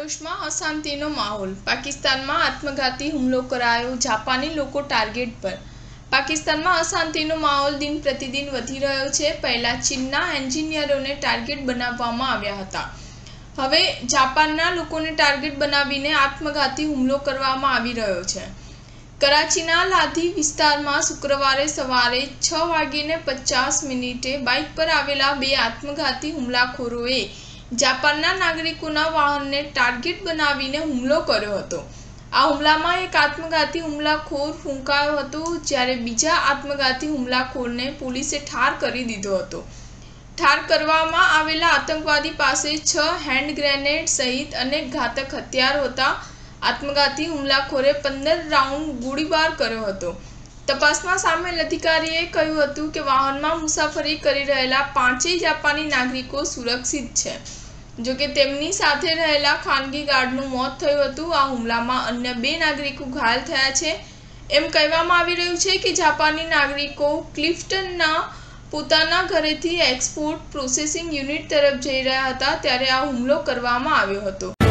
પડોશમાં અશાંતિનો માહોલ। પાકિસ્તાનમાં આત્મઘાતી હુમલો કરાયો। જાપાની લોકો ટાર્ગેટ પર। પાકિસ્તાનમાં અશાંતિનો માહોલ દિન પ્રતિદિન વધી રહ્યો છે। પહેલા ચીનના એન્જિનિયરોને ટાર્ગેટ બનાવવામાં આવ્યા હતા। હવે જાપાનના લોકોને ટાર્ગેટ બનાવીને આત્મઘાતી હુમલો કરવામાં આવી રહ્યો છે। કરાચીના લાધી વિસ્તારમાં શુક્રવારે સવારે 6:50 બાઇક પર આવેલા બે આત્મઘાતી હુમલાખોરોએ જાપાનના નાગરિકોના વાહનને ટાર્ગેટ બનાવીને હુમલો કર્યો હતો। આ હુમલામાં એક આત્મઘાતી હુમલાખોર ફૂંકાયો હતો, જ્યારે બીજા આત્મઘાતી હુમલાખોરને પોલીસે ઠાર કરી દીધો હતો। ઠાર કરવામાં આવેલા આતંકવાદી પાસે 6 હેન્ડ ગ્રેનેડ સહિત અનેક ઘાતક હથિયારો હતા। આત્મઘાતી હુમલાખોરે 15 રાઉન્ડ ગોળીબાર કર્યો હતો। તપાસમાં સામેલ અધિકારીએ કહ્યું હતું કે વાહનમાં મુસાફરી કરી રહેલા 5 જાપાની નાગરિકો સુરક્ષિત છે, જોકે તેમની સાથે રહેલા ખાનગી ગાર્ડનું મોત થયું હતું। આ હુમલામાં અન્ય 2 નાગરિકો ઘાયલ થયા છે। એમ કહેવામાં આવી રહ્યું છે કે જાપાની નાગરિકો ક્લિફ્ટનના પોતાના ઘરેથી એક્સપોર્ટ પ્રોસેસિંગ યુનિટ તરફ જઈ રહ્યા હતા ત્યારે આ હુમલો કરવામાં આવ્યો હતો।